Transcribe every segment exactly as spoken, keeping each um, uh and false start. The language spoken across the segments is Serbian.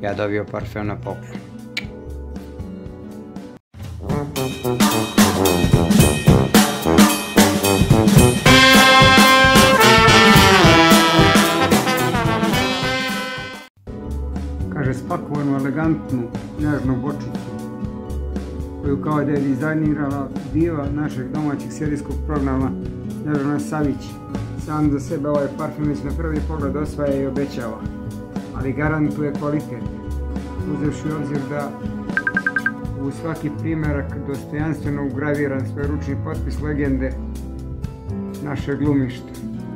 ja dobio parfem na poklon. Kaže, spakovanu elegantnu nježnu bočicu koju kao da je dizajnirala diva našeg domaćeg serijskog programa Snežana Savić. Sam za sebe ovaj parfum već na prvi pogled osvaja i obećava, ali garantuje kvalitet, uzevši u obzir da u svaki primerak dostojanstveno ugraviran svojeručni potpis legende našeg glumišta.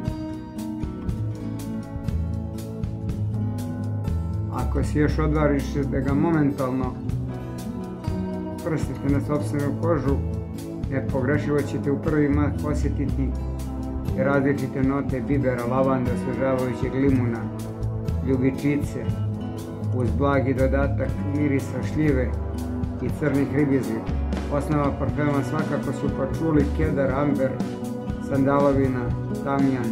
Ako se još odvariš da ga momentalno prstite na sopstvenu kožu, nepogrešivo ćete u prvi mah osjetiti različite note bibera, lavanda, osvežavajućeg limuna, ljubičice, uz blagi dodatak mirisa šljive i crnih ribizli. Osnova parfema svakako su pačuli, kedar, amber, sandalovina, tamjan,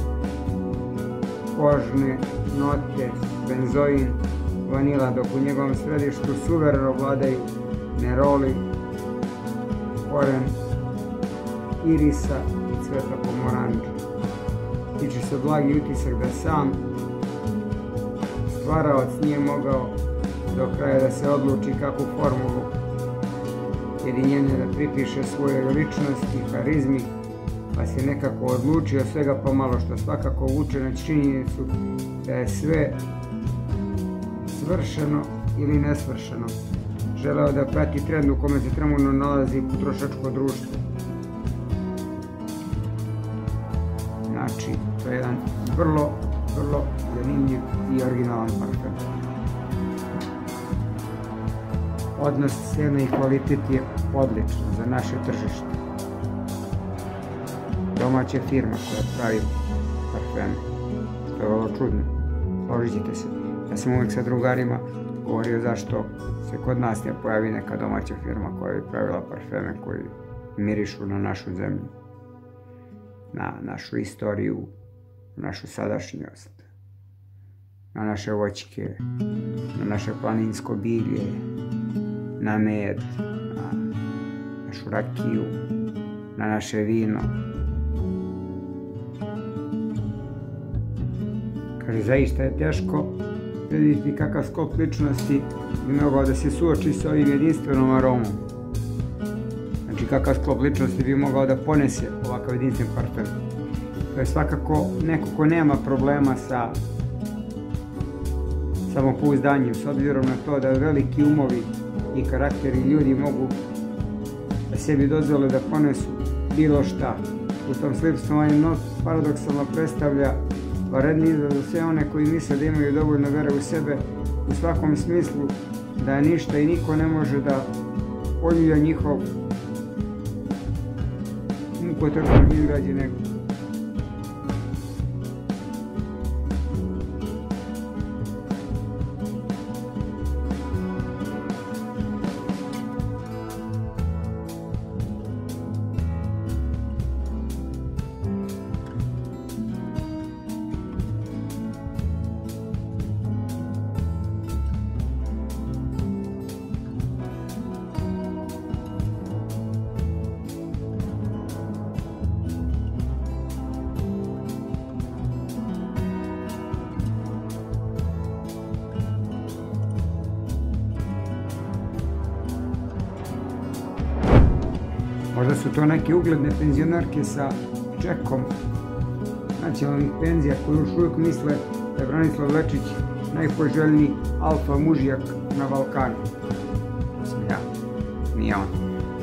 kožne note, benzoin, vanila, dok u njegovom središtu suvereno vladaju neroli, koren irisa i cveta pomoranđa. Tiče se blagi utisak da sam stvaraoc nije mogao do kraja da se odluči kakvu formulu jedinjenja da pripiše svojoj ličnosti i harizmi, pa se nekako odlučio svega pomalo, što svakako vuče na činjenicu da je sve svršeno ili nesvršeno. Želeo da prati trend u kome se trenutno nalazi potrošačko društvo. Znači, to je jedan vrlo, vrlo zanimljiv i originalan parfem. Odnos cene i kvalitet je odličan za naše tržište. Domaća firma koja pravi parfeme. To je vrlo čudno. Složit ćete se. Ja sam uvijek sa drugarima govorio zašto se kod nas ne pojavi neka domaća firma koja bi pravila parfeme koji mirišu na našu zemlju, na našu istoriju, na našu sadašnjost, na naše voćke, na naše planinsko bilje, na med, na našu rakiju, na naše vino. Kaže, zaista je teško vidjeti kakav sklop ličnosti bi mogao da se suoči sa ovim jedinstvenom aromom. Znači, kakav sklop ličnosti bi mogao da ponese ovakav jedinstven parfem. To je svakako neko ko nema problema sa samopouzdanjem, s obzirom na to da veliki umovi i karakteri ljudi mogu da sebi dozvole da ponesu bilo šta. U tom sličnom ovaj not paradoksalno predstavlja varedni izraz za sve one koji misle da imaju dovoljno vere u sebe, u svakom smislu da ništa i niko ne može da poljulja njihov mukotrpnog izgrađenog. Možda su to neke ugledne penzionarke sa čekom nacionalnih penzija koji još uvijek misle da je Branislav Lečić najpoželjniji alfa mužjak na Balkanu. To sam ja, nije on.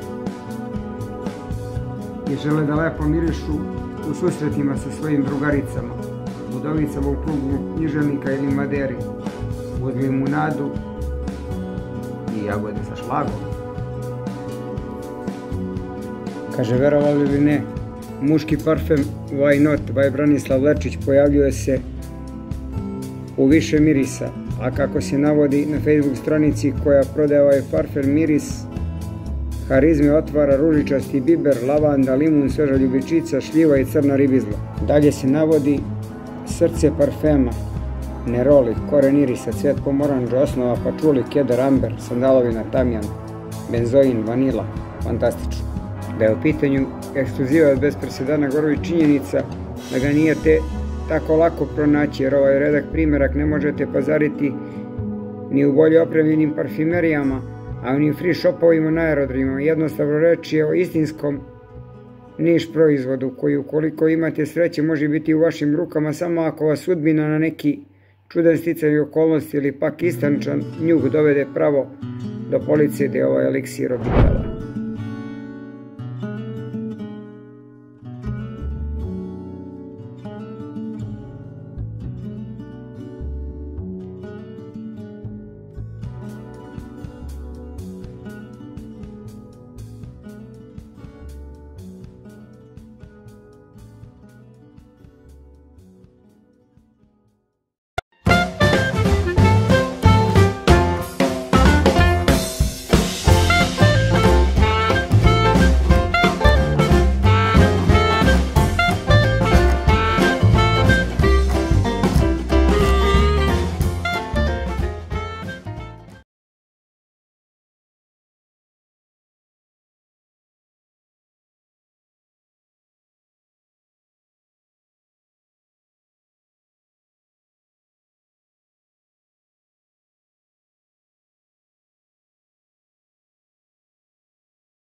I žele da lepo mirišu u susretima sa svojim drugaricama, udovicama u klubu književnika ili Maderi, uz limunadu i jagode sa šlagom. Kaže, verovali li ne, muški parfem Why Not by Branislav Lečić pojavljuje se u više mirisa, a kako se navodi na Facebook stranici koja prodaje ovaj parfem, miris harizme otvara ružičasti biber, lavanda, limun, sveža ljubičica, šljiva i crna ribizla. Dalje se navodi srce parfema, neroli, koren irisa, cvet pomoranđa, osnova, pačuli, keder, amber, sandalovina, tamjan, benzoin, vanila, fantastično. Da je u pitanju ekskluzivac bez presedana govori činjenica da ga nije te tako lako pronaći, jer ovaj redak primjerak ne možete pazariti ni u bolje opremljenim parfimerijama, a ni u free shopovima na aerodromima. Jednostavno reč je o istinskom niš proizvodu koji, ukoliko imate sreće, može biti u vašim rukama samo ako vas sudbina na neki čudan sticaj okolnosti ili pak istančan njuh dovede pravo do policije gde je ovaj eliksir obitava.